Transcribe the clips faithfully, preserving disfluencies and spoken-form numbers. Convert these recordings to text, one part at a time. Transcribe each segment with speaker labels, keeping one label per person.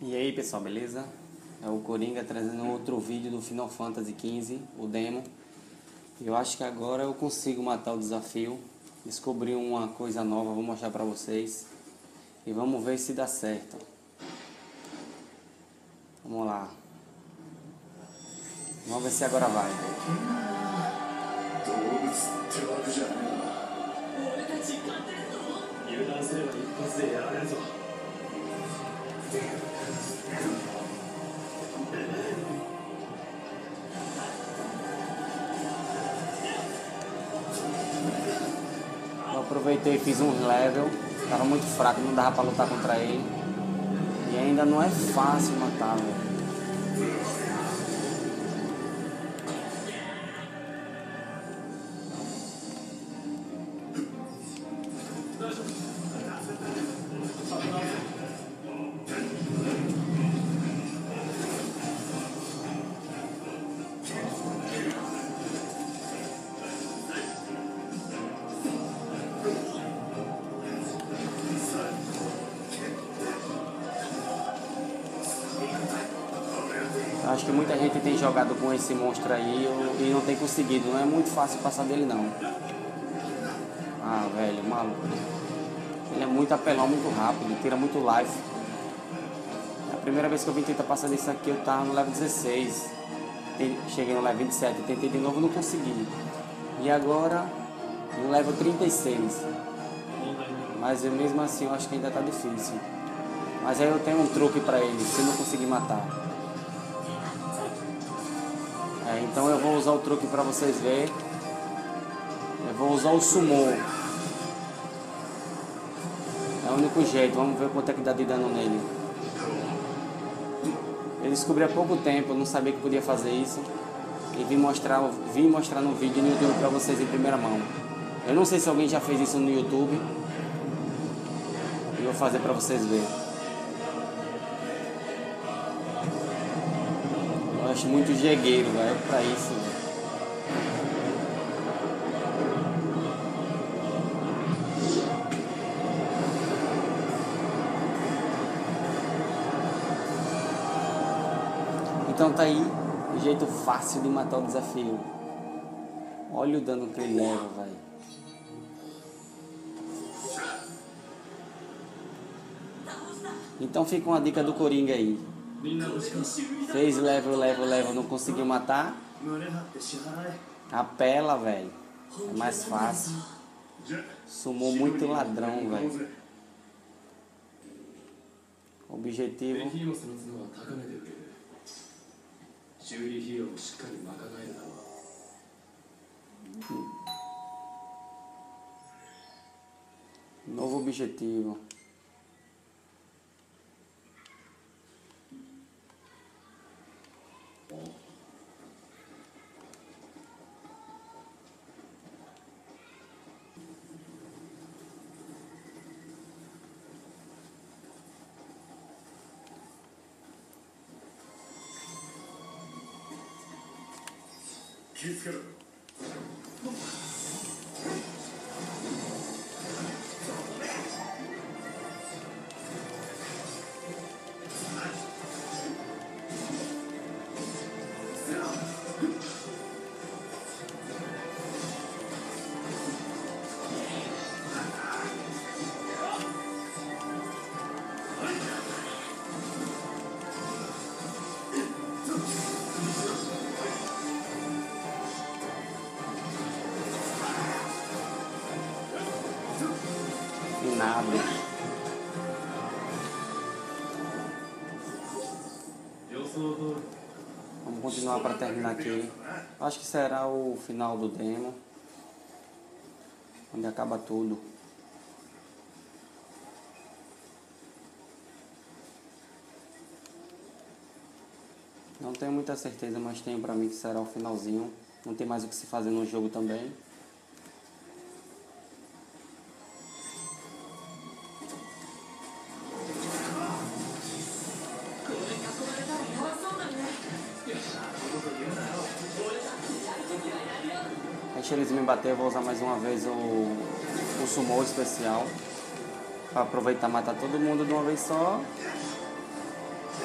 Speaker 1: E aí pessoal, beleza? É o Coringa trazendo outro vídeo do Final Fantasy quinze, o demo. Eu acho que agora eu consigo matar o desafio. Descobri uma coisa nova, vou mostrar pra vocês. E vamos ver se dá certo. Vamos lá. Vamos ver se agora vai. Eu aproveitei e fiz um level. Tava muito fraco, não dava pra lutar contra ele. E ainda não é fácil matar, velho. Acho que muita gente tem jogado com esse monstro aí e não tem conseguido. Não é muito fácil passar dele não. Ah, velho, maluco. Ele é muito apelão, muito rápido, tira muito life. A primeira vez que eu vim tentar passar disso aqui, eu tava no level dezesseis. Cheguei no level vinte e sete, tentei de novo e não consegui. E agora, no level trinta e seis. Mas eu, mesmo assim, eu acho que ainda tá difícil. Mas aí eu tenho um truque pra ele, se não conseguir matar. É, então eu vou usar o truque pra vocês verem. Eu vou usar o Summon. É o único jeito, vamos ver quanto é que dá de dano nele. Eu descobri há pouco tempo, eu não sabia que podia fazer isso. E vim mostrar, vim mostrar no vídeo no YouTube pra vocês em primeira mão. Eu não sei se alguém já fez isso no YouTube. E vou fazer pra vocês verem. Eu acho muito jegueiro, velho, pra isso, véio. Então tá aí o jeito fácil de matar o desafio. Olha o dano que ele leva, velho. Então fica uma dica do Coringa aí. Fez level, level, level, não conseguiu matar? Apela, velho. É mais fácil. Sumou muito ladrão, velho. Objetivo. Novo objetivo. Nada. Vamos continuar para terminar aqui. Acho que será o final do demo, onde acaba tudo. Não tenho muita certeza, mas tenho para mim que será o finalzinho. Não tem mais o que se fazer no jogo também. Deixa eles me bater, eu vou usar mais uma vez o, o Summon especial. Pra aproveitar e matar todo mundo de uma vez só.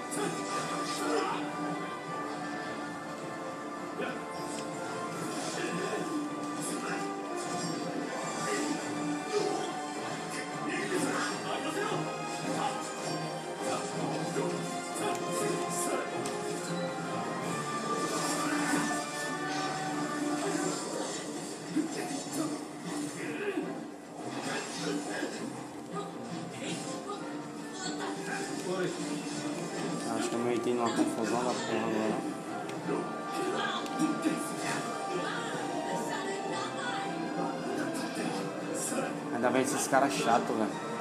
Speaker 1: Acho que eu me meti numa confusão da porra agora. Ainda bem esses caras chatos, velho.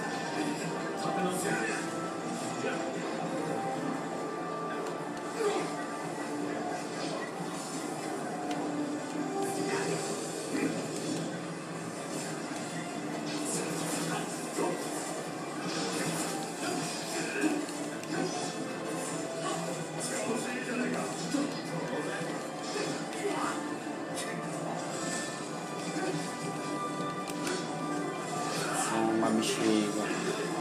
Speaker 1: Uma bexiga.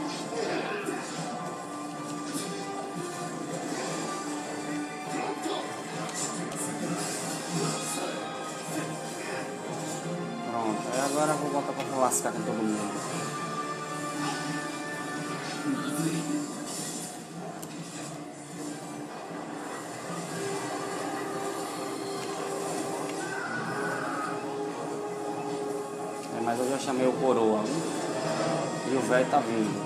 Speaker 1: Pronto, aí agora eu vou voltar pra lascar com todo mundo. É, mas eu já chamei o coroa, viu? E o velho tá vindo.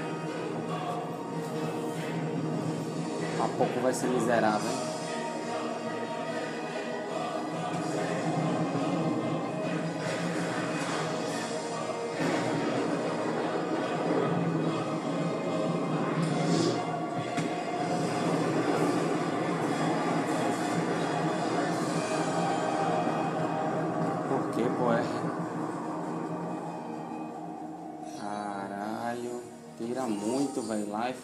Speaker 1: A pouco vai ser miserável, hein? Por que, pô? É? Tira muito, velho. Life.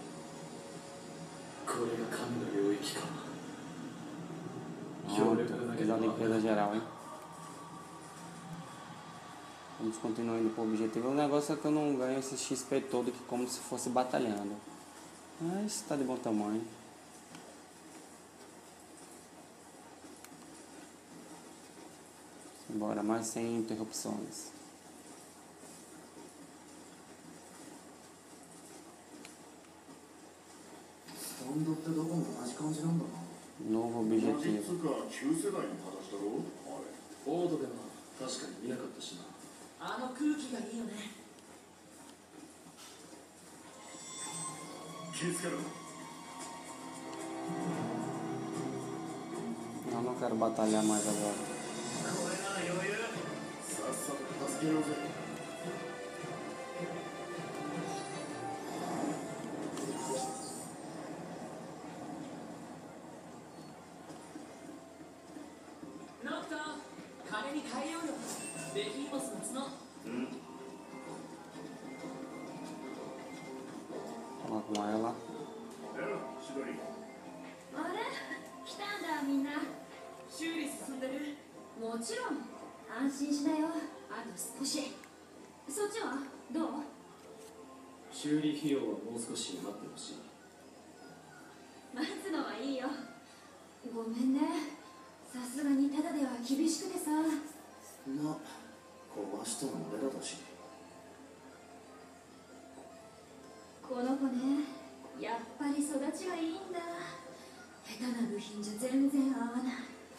Speaker 1: Pronto, fiz a limpeza geral, hein? Vamos continuar indo pro objetivo. O negócio é que eu não ganho esse X P todo que como se fosse batalhando. Mas tá de bom tamanho. Bora, mas sem interrupções. Novo objetivo.
Speaker 2: オードでも確かに見なかったしな。あの空気がいいよね。気をつけろ。
Speaker 1: Eu não quero batalhar mais agora.
Speaker 2: これなら余裕。さっさと助けようぜ。
Speaker 1: Falar com ela.
Speaker 3: あれ来たんだみんな。修理進んでる。もちろん安心しなよ。あと少し。そっちはどう？
Speaker 2: 修理費用はもう少し待ってほしい。
Speaker 3: 待つのはいいよ。ごめんね。さすがにただでは厳しくてさ。
Speaker 2: まあ壊したの俺らだし。
Speaker 3: この子ね、やっぱり育ちがいいんだ。下手な部品じゃ全然合わない。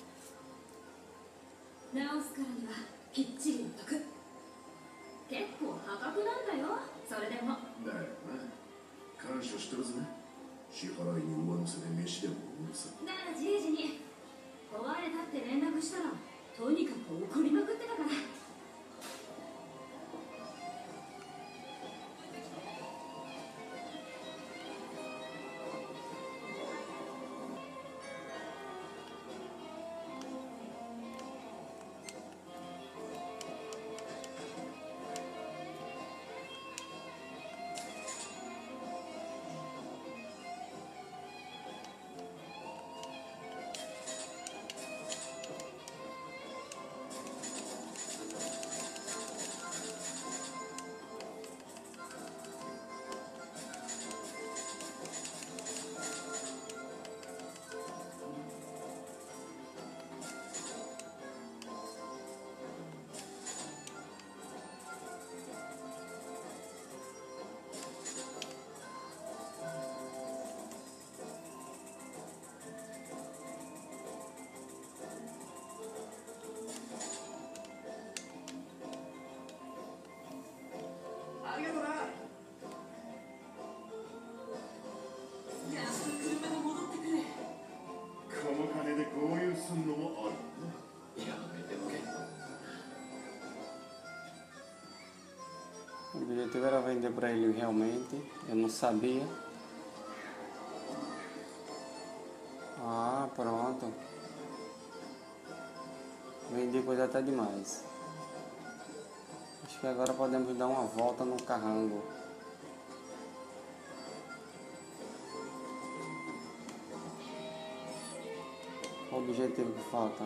Speaker 3: 直すからにはきっちりやっとく。結構破格なんだよ、それでも。
Speaker 4: だよな。感謝してるぜ。支払いに上乗せで飯でもおるさ。
Speaker 3: だからじいじに壊れたって連絡したらとにかく怒りまくってたから。
Speaker 1: vender pra ele realmente. Eu não sabia. Ah, pronto. Vendi coisa até demais. Acho que agora podemos dar uma volta no carrango. O objetivo que falta.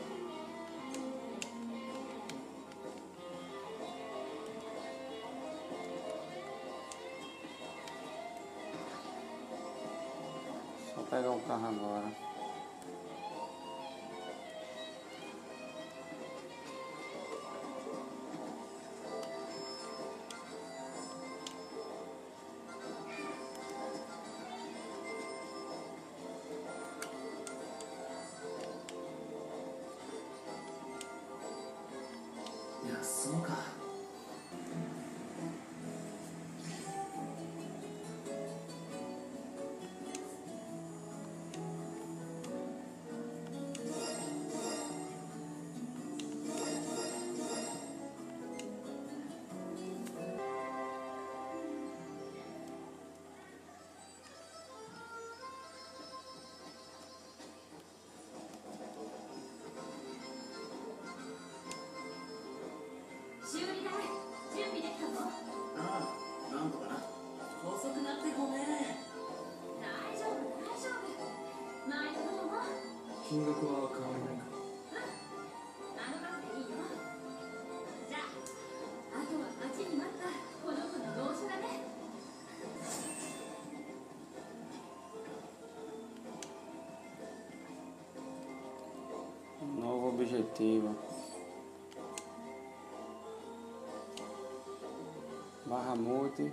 Speaker 1: Só pegar o carro agora. Novo objetivo. Bahamut.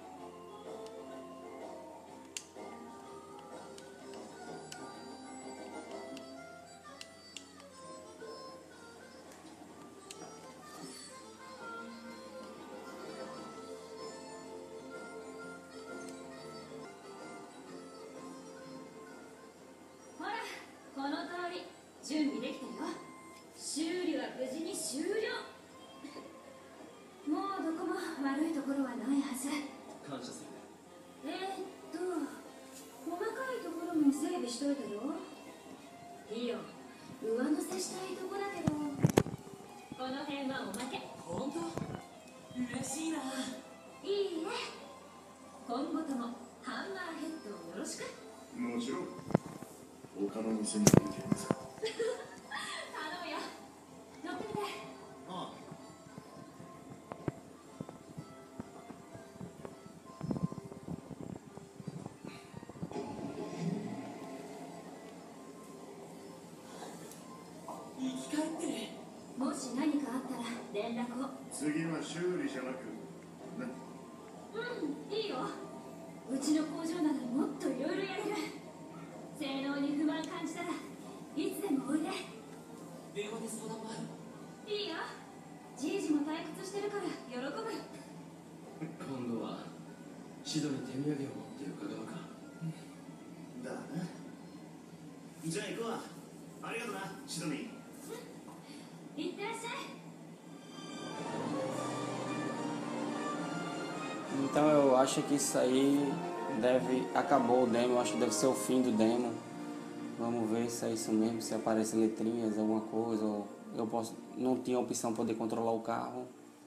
Speaker 1: Então eu acho que isso aí deve... Acabou o demo, eu acho que deve ser o fim do demo. Vamos ver se é isso mesmo, se aparecem letrinhas, alguma coisa. Ou eu posso... Não tinha opção para poder controlar o carro.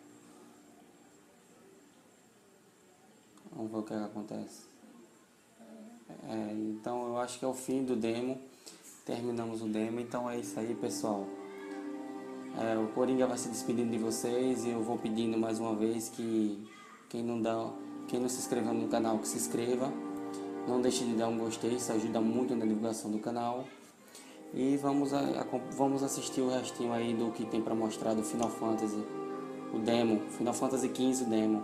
Speaker 1: Vamos ver o que, é que acontece. É, então eu acho que é o fim do demo. Terminamos o demo, então é isso aí, pessoal. É, o Coringa vai se despedindo de vocês e eu vou pedindo mais uma vez que quem não dá, quem não se inscreveu no canal, que se inscreva. Não deixe de dar um gostei, isso ajuda muito na divulgação do canal. E vamos, a, a, vamos assistir o restinho aí do que tem para mostrar do Final Fantasy, o demo, Final Fantasy quinze, o demo.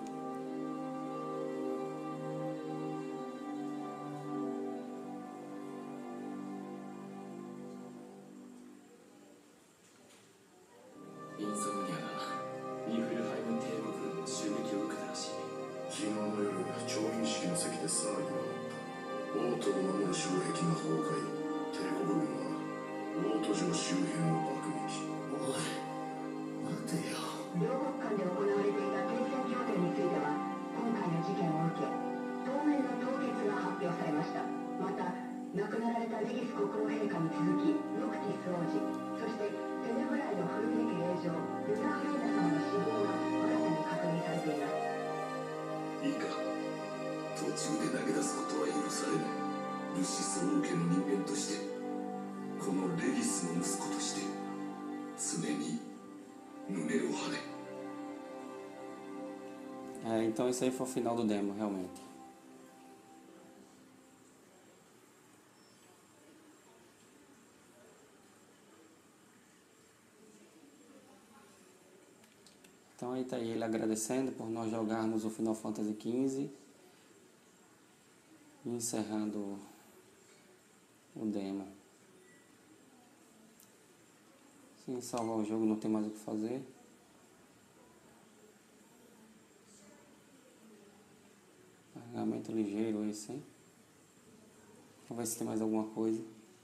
Speaker 4: 中で投げ出すことは許されない。ルシス王家の人間として、このレギスの息子として、常に胸を張れ。
Speaker 1: É, então isso aí foi o final do demo, realmente. Então aí tá aí ele agradecendo por nós jogarmos o Final Fantasy quinze e encerrando o demo. Sem salvar o jogo não tem mais o que fazer. Carregamento ligeiro esse, hein? Vamos ver se tem mais alguma coisa.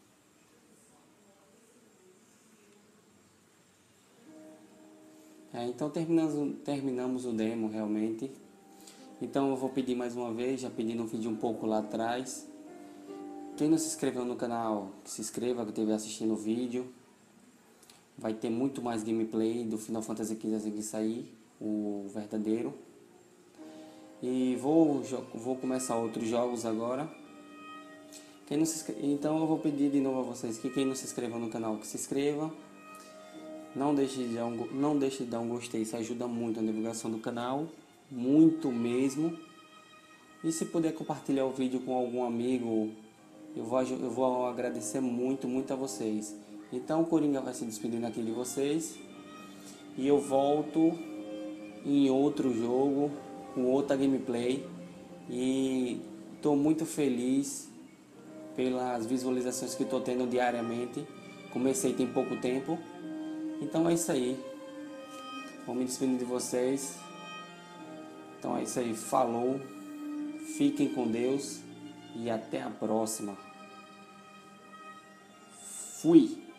Speaker 1: É, então terminamos, terminamos o demo realmente. Então eu vou pedir mais uma vez, já pedi no vídeo um pouco lá atrás. Quem não se inscreveu no canal, que se inscreva, que estiver assistindo o vídeo. Vai ter muito mais gameplay do Final Fantasy quinze assim que sair, o verdadeiro. E vou, vou começar outros jogos agora. Quem não se inscreve, então eu vou pedir de novo a vocês que quem não se inscreveu no canal, que se inscreva. Não deixe de dar um, não deixe de dar um gostei, isso ajuda muito na divulgação do canal, muito mesmo. E se puder compartilhar o vídeo com algum amigo, eu vou, eu vou agradecer muito, muito a vocês. Então o Coringa vai se despedindo aqui de vocês. E eu volto em outro jogo, com outra gameplay. E estou muito feliz pelas visualizações que estou tendo diariamente. Comecei tem pouco tempo. Então é isso aí. Vou me despedir de vocês. Então é isso aí. Falou. Fiquem com Deus. E até a próxima. Fui.